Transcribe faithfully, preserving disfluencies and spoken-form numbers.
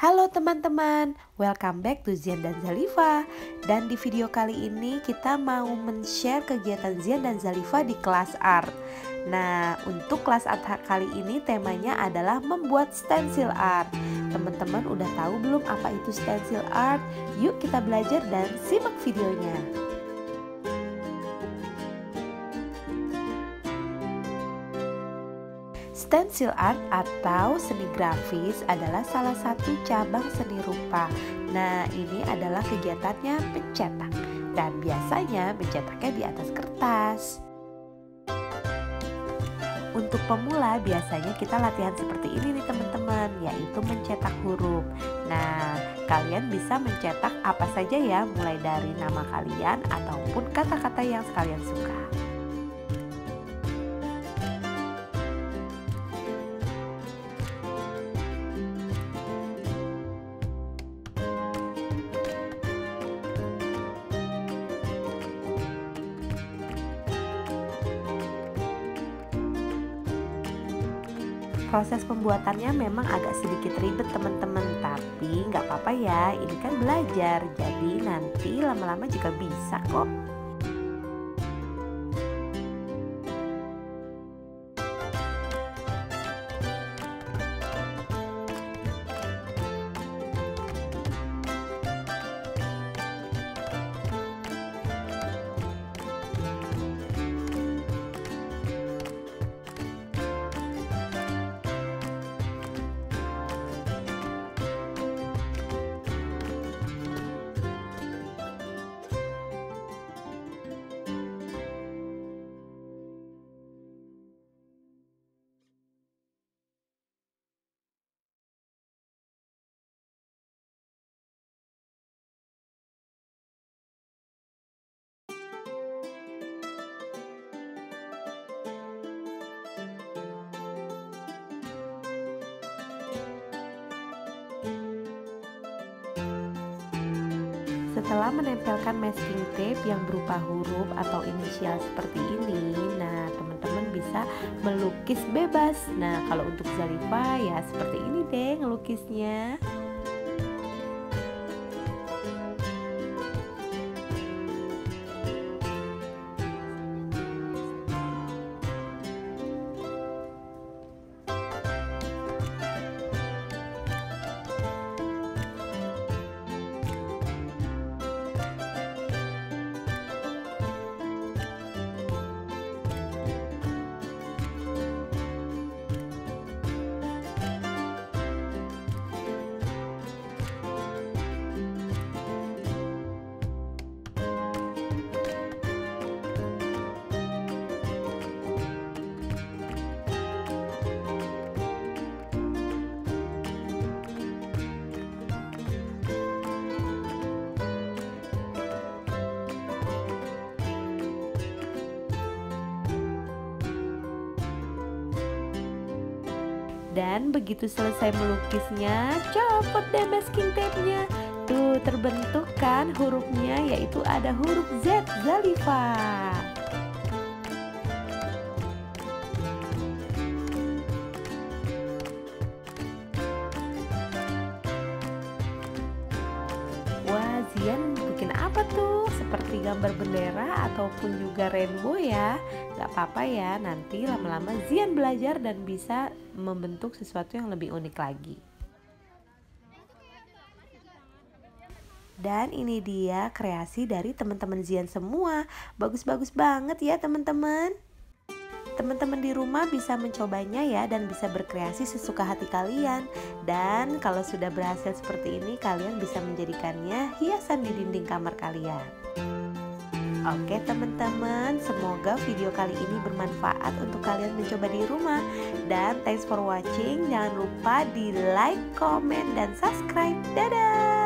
Halo teman-teman, welcome back to Zian dan Zalifa. Dan di video kali ini kita mau men-share kegiatan Zian dan Zalifa di kelas art. Nah, untuk kelas art kali ini temanya adalah membuat stencil art. Teman-teman udah tahu belum apa itu stencil art? Yuk kita belajar dan simak videonya. Stencil art atau seni grafis adalah salah satu cabang seni rupa. Nah, ini adalah kegiatannya mencetak dan biasanya mencetaknya di atas kertas. Untuk pemula biasanya kita latihan seperti ini nih teman-teman, yaitu mencetak huruf. Nah, kalian bisa mencetak apa saja ya, mulai dari nama kalian ataupun kata-kata yang kalian suka. Proses pembuatannya memang agak sedikit ribet teman-teman, tapi nggak apa-apa ya, ini kan belajar, jadi nanti lama-lama juga bisa kok. Setelah menempelkan masking tape yang berupa huruf atau inisial seperti ini, nah teman-teman bisa melukis bebas. Nah, kalau untuk Zalifa ya seperti ini deh ngelukisnya. Dan begitu selesai melukisnya, copot deh masking tape-nya. Tuh terbentuk kan hurufnya, yaitu ada huruf Z, Zalifa. Wah, Zian bikin apa tuh? Seperti gambar bendera ataupun juga rainbow ya. Gak apa-apa ya, nanti lama-lama Zian belajar dan bisa membentuk sesuatu yang lebih unik lagi. Dan ini dia kreasi dari teman-teman Zian semua. Bagus-bagus banget ya teman-teman. Teman-teman di rumah bisa mencobanya ya dan bisa berkreasi sesuka hati kalian. Dan kalau sudah berhasil seperti ini, kalian bisa menjadikannya hiasan di dinding kamar kalian. Oke teman-teman, semoga video kali ini bermanfaat untuk kalian mencoba di rumah. Dan thanks for watching, jangan lupa di like, comment, dan subscribe. Dadah!